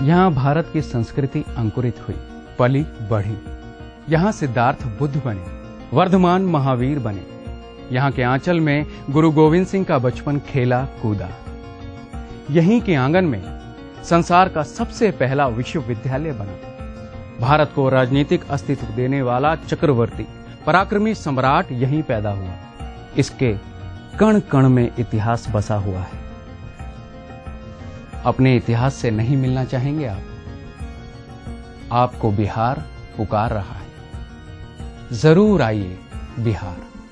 यहाँ भारत की संस्कृति अंकुरित हुई, पली बढ़ी। यहाँ सिद्धार्थ बुद्ध बने, वर्धमान महावीर बने। यहाँ के आंचल में गुरु गोविंद सिंह का बचपन खेला कूदा। यहीं के आंगन में संसार का सबसे पहला विश्वविद्यालय बना। भारत को राजनीतिक अस्तित्व देने वाला चक्रवर्ती पराक्रमी सम्राट यहीं पैदा हुआ। इसके कण कण में इतिहास बसा हुआ है। अपने इतिहास से नहीं मिलना चाहेंगे आप? आपको बिहार पुकार रहा है। जरूर आइए बिहार।